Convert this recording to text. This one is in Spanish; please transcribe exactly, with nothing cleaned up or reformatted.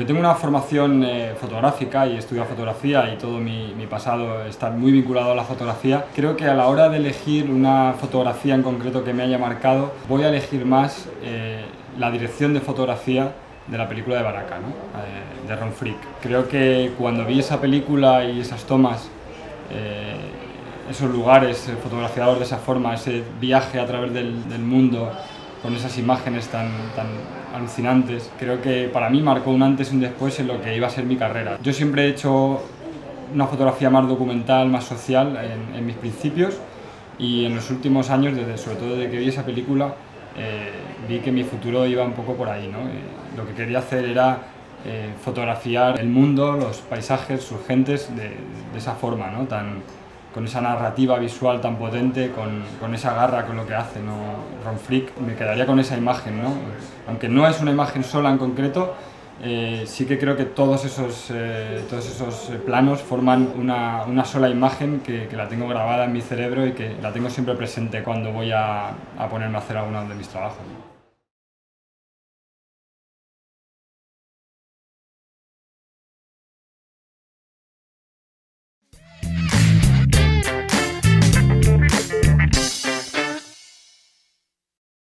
Aunque tengo una formación eh, fotográfica y estudio fotografía y todo mi, mi pasado está muy vinculado a la fotografía, creo que a la hora de elegir una fotografía en concreto que me haya marcado, voy a elegir más eh, la dirección de fotografía de la película de Baraka, ¿no? eh, de Ron Frick. Creo que cuando vi esa película y esas tomas, eh, esos lugares eh, fotografiados de esa forma, ese viaje a través del, del mundo, con esas imágenes tan, tan alucinantes, creo que para mí marcó un antes y un después en lo que iba a ser mi carrera. Yo siempre he hecho una fotografía más documental, más social en, en mis principios, y en los últimos años, desde, sobre todo desde que vi esa película, eh, vi que mi futuro iba un poco por ahí, ¿no? Eh, lo que quería hacer era eh, fotografiar el mundo, los paisajes, sus gentes de, de esa forma, ¿no? Tan, con esa narrativa visual tan potente, con, con esa garra con lo que hace, ¿no? Ron Frick. Me quedaría con esa imagen, ¿no? Aunque no es una imagen sola en concreto, eh, sí que creo que todos esos, eh, todos esos planos forman una, una sola imagen que, que la tengo grabada en mi cerebro y que la tengo siempre presente cuando voy a, a ponerme a hacer alguno de mis trabajos.